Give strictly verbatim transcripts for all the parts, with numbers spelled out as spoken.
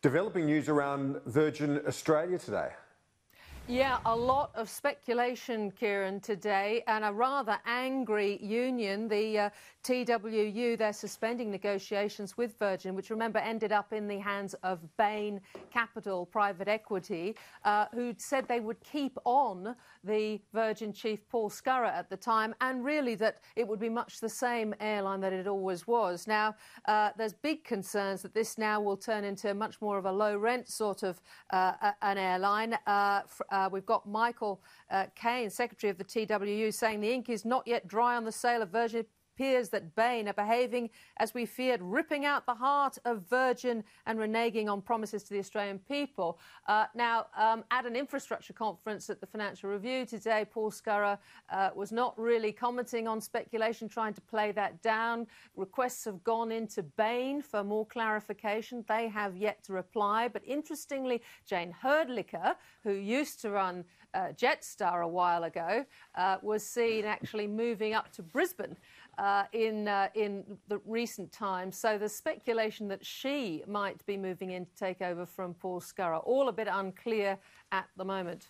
Developing news around Virgin Australia today. Yeah, a lot of speculation, Kieran, today, and a rather angry union. The uh, T W U, they're suspending negotiations with Virgin, which, remember, ended up in the hands of Bain Capital private equity, uh, who said they would keep on the Virgin chief Paul Scurrah at the time, and really that it would be much the same airline that it always was. Now, uh, there's big concerns that this now will turn into much more of a low-rent sort of uh, an airline. Uh, Uh, we've got Michael uh, Caine, Secretary of the T W U, saying the ink is not yet dry on the sale of Virgin. It appears that Bain are behaving as we feared, ripping out the heart of Virgin and reneging on promises to the Australian people. Uh, now, um, at an infrastructure conference at the Financial Review today, Paul Scurrah uh, was not really commenting on speculation, trying to play that down. Requests have gone into Bain for more clarification. They have yet to reply. But interestingly, Jayne Hrdlicka, who used to run uh, Jetstar a while ago, uh, was seen actually moving up to Brisbane Uh, in uh, in the recent times. So there's speculation that she might be moving in to take over from Paul Scurrah. All a bit unclear at the moment.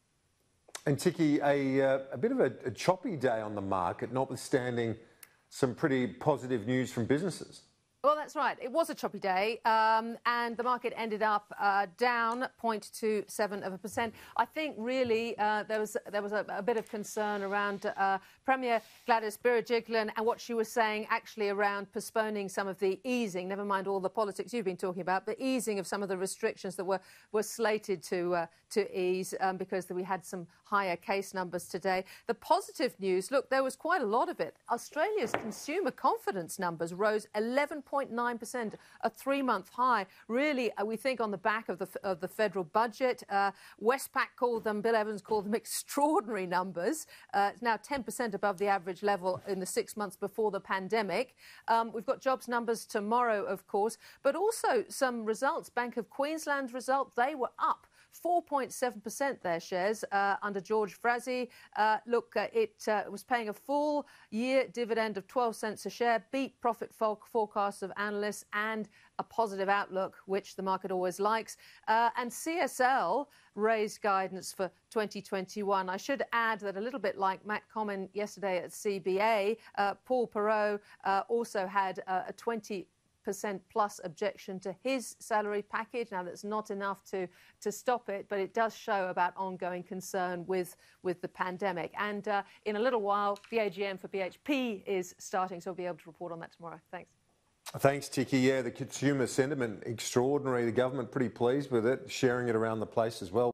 And Ticky, a, uh, a bit of a, a choppy day on the market, notwithstanding some pretty positive news from businesses. Well, that's right. It was a choppy day, um, and the market ended up uh, down zero point two seven of a percent. I think really uh, there was there was a, a bit of concern around uh, Premier Gladys Berejiklian and what she was saying actually around postponing some of the easing. Never mind all the politics you've been talking about, but easing of some of the restrictions that were were slated to uh, to ease um, because we had some higher case numbers today. The positive news, look, there was quite a lot of it. Australia's consumer confidence numbers rose eleven point nine percent, a three-month high. Really, uh, we think on the back of the of the federal budget. Uh, Westpac called them, Bill Evans called them extraordinary numbers. Uh, it's now ten percent above the average level in the six months before the pandemic. Um, we've got jobs numbers tomorrow, of course, but also some results. Bank of Queensland's result, they were up four point seven percent their shares uh, under George Frazee. Uh, look, uh, it uh, was paying a full year dividend of twelve cents a share, beat profit forecasts of analysts and a positive outlook, which the market always likes. Uh, and C S L raised guidance for twenty twenty-one. I should add that a little bit like Matt Comyn yesterday at C B A, uh, Paul Perot uh, also had uh, a twenty percent plus objection to his salary package. Now, that's not enough to to stop it, but it does show about ongoing concern with with the pandemic. And uh, in a little while, the A G M for B H P is starting, so we'll be able to report on that tomorrow. Thanks. Thanks, Ticky. Yeah, the consumer sentiment extraordinary. The government pretty pleased with it, sharing it around the place as well.